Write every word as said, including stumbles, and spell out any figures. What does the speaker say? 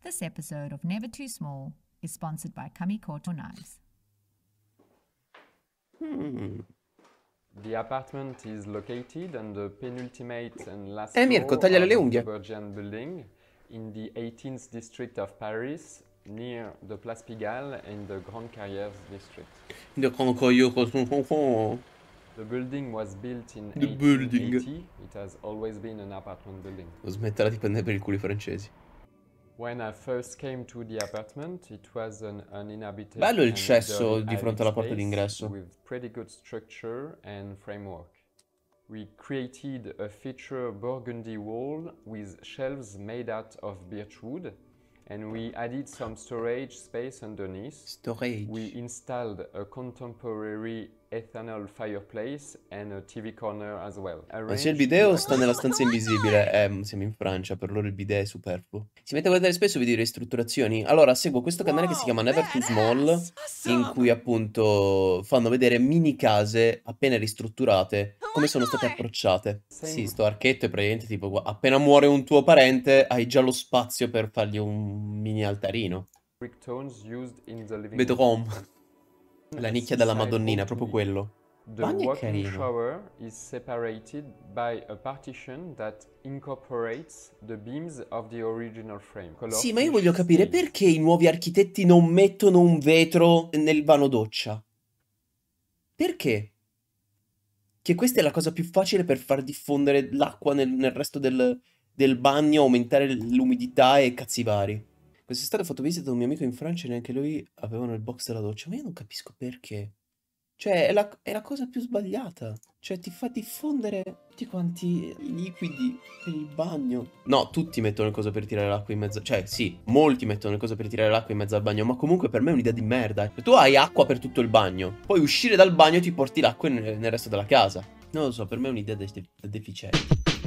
This episode of Never Too Small is sponsored by Kamikoto Knives. Hmm. The apartment is located on the penultimate and last Eh, Mirko, floor tagliale of le the unghie. Bergian building in the eighteenth district of Paris, near the Place Pigalle in the Grand Carrières district. The building was built in The eighteen building. eighty. It has always been an apartment building. Smetterà di prendere per il culo i francesi. When I first came to the apartment, it was an uninhabited Bello il and cesso very di fronte alla arid porta space d'ingresso. with pretty good structure and framework. We created a feature burgundy wall with shelves made out of birch wood, and we added some storage space underneath. Storage. We installed a contemporary ethanol fireplace and a T V corner as well. Ma se il video sta nella stanza invisibile, eh, siamo in Francia, per loro il bidet è superfluo. Si mette a guardare spesso video di ristrutturazioni. Allora, seguo questo canale che si chiama Never Too Small, in cui appunto fanno vedere mini case appena ristrutturate, come sono state approcciate. Sì, sto archetto è praticamente tipo, gu- appena muore un tuo parente, hai già lo spazio per fargli un mini altarino. Brick tones used in the living Bedroom. room. La nicchia della Madonnina, proprio quello. The Bagno è walk-in carino. shower is separated by a partition that incorporates the beams of the original frame. Sì, ma io voglio capire perché i nuovi architetti non mettono un vetro nel vano doccia. Perché? Che questa è la cosa più facile per far diffondere l'acqua nel, nel resto del, del bagno, aumentare l'umidità e cazzi vari. Quest'estate ho fatto visita da un mio amico in Francia e neanche lui avevano il box della doccia, ma io non capisco perché. Cioè, è la, è la cosa più sbagliata. Cioè, ti fa diffondere tutti quanti i liquidi per il bagno. No, tutti mettono le cose per tirare l'acqua in mezzo. Cioè, sì, molti mettono le cose per tirare l'acqua in mezzo al bagno, ma comunque per me è un'idea di merda. Tu hai acqua per tutto il bagno, poi uscire dal bagno e ti porti l'acqua nel, nel resto della casa. Non lo so, per me è un'idea de- de- deficiente.